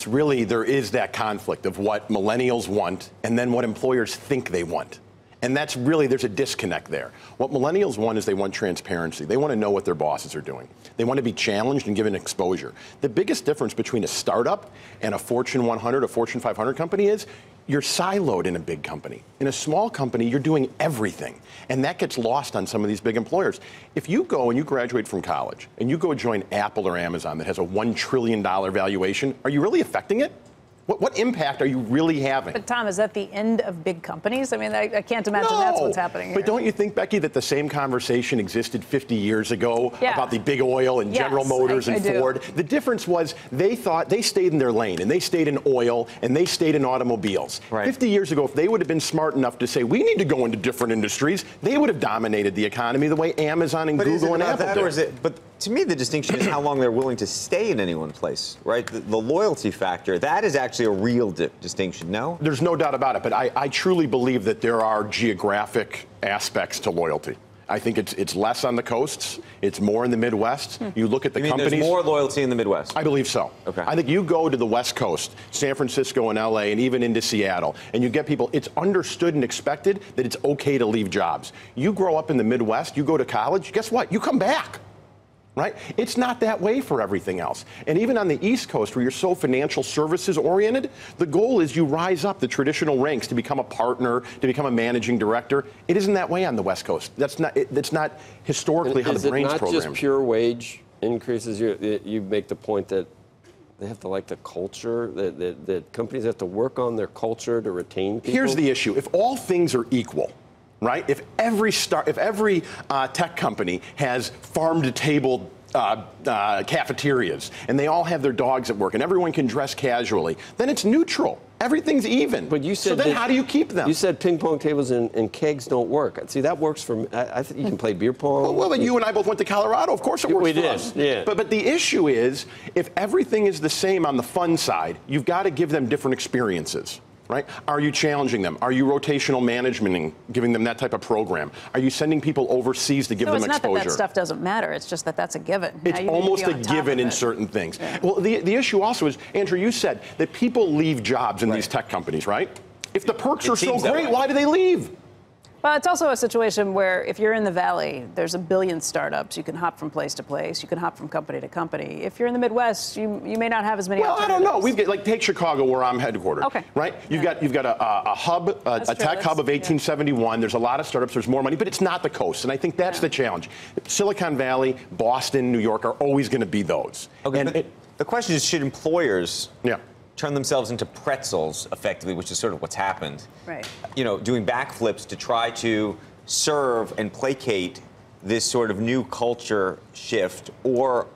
Really, there is that conflict of what millennials want and then what employers think they want. And that's really, there's a disconnect there. What millennials want is they want transparency. They want to know what their bosses are doing. They want to be challenged and given exposure. The biggest difference between a startup and a Fortune 100, a Fortune 500 company is you're siloed in a big company. In a small company, you're doing everything. And that gets lost on some of these big employers. If you go and you graduate from college and you go join Apple or Amazon that has a $1 trillion valuation, are you really affecting it? What impact are you really having? But Tom, is that the end of big companies? I mean, I can't imagine that's what's happening here. But don't you think, Becky, that the same conversation existed 50 years ago about the big oil and General Motors and Ford? The difference was they thought they stayed in their lane, and they stayed in oil, and they stayed in automobiles. 50 years ago, if they would have been smart enough to say, we need to go into different industries, they would have dominated the economy the way Amazon and Google and Apple did. But to me, the distinction is how long they're willing to stay in any one place, right? The loyalty factor, that is actually a real distinction, no? There's no doubt about it, but I truly believe that there are geographic aspects to loyalty. I think it's less on the coasts. It's more in the Midwest. You look at the companies. There's more loyalty in the Midwest? I believe so. Okay. I think you go to the West Coast, San Francisco and LA, and even into Seattle, and you get people, it's understood and expected that it's okay to leave jobs. You grow up in the Midwest, you go to college, guess what? You come back. Right? It's not that way for everything else. And even on the East Coast, where you're so financial services oriented, the goal is you rise up the traditional ranks to become a partner, to become a managing director. It isn't that way on the West Coast. That's not historically how the brain's programmed. Is it not just pure wage increases? You make the point that they have to like the culture, that companies have to work on their culture to retain people? Here's the issue. If all things are equal, right? If every tech company has farm-to-table cafeterias and they all have their dogs at work and everyone can dress casually, then it's neutral. Everything's even. But you said so then how do you keep them? You said ping pong tables and kegs don't work. See, that works for me. I think you can play beer pong. Well, but you and I both went to Colorado. Of course it works for us. Yeah. But the issue is, if everything is the same on the fun side, you've got to give them different experiences. Right? Are you challenging them? Are you rotational managementing, giving them that type of program? Are you sending people overseas to give them exposure? It's not that stuff doesn't matter. It's just that that's a given. It's almost a given in certain things. Yeah. Well, the issue also is, Andrew, you said that people leave jobs in these tech companies, right? If the perks are so great, why do they leave? Well, it's also a situation where if you're in the Valley, there's a billion startups. You can hop from place to place. You can hop from company to company. If you're in the Midwest, you may not have as many alternatives. I don't know. We've got, like, take Chicago, where I'm headquartered. Okay. Right? You've got a hub, a tech hub of 1871. There's a lot of startups. There's more money, but it's not the coast. And I think that's the challenge. Silicon Valley, Boston, New York are always going to be those. Okay, and the question is, should employers turn themselves into pretzels, effectively, which is sort of what's happened. Right. You know, doing backflips to try to serve and placate this sort of new culture shift, or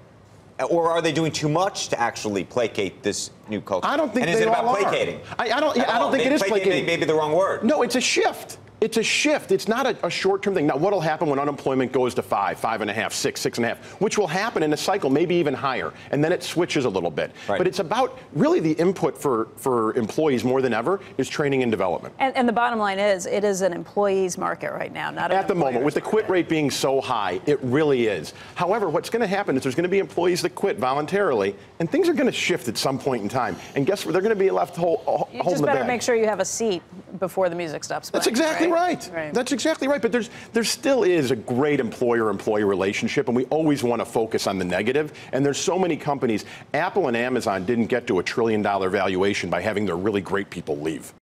are they doing too much to actually placate this new culture? I don't think and is it about placating? I don't think it is placating. Maybe the wrong word. No, it's a shift. It's a shift. It's not a short-term thing. Now, what will happen when unemployment goes to 5, 5.5, 6, 6.5, which will happen in a cycle, maybe even higher, and then it switches a little bit. Right. But it's about really the input for employees more than ever is training and development. And the bottom line is, it is an employee's market right now, not an at the moment, with the quit rate being so high, it really is. However, what's going to happen is there's going to be employees that quit voluntarily, and things are going to shift at some point in time. And guess what? They're going to be left holding the bag. You just better make sure you have a seat before the music stops playing. That's exactly right. That's exactly right. But there still is a great employer-employee relationship, and we always want to focus on the negative. And there's so many companies. Apple and Amazon didn't get to $1 trillion valuation by having their really great people leave.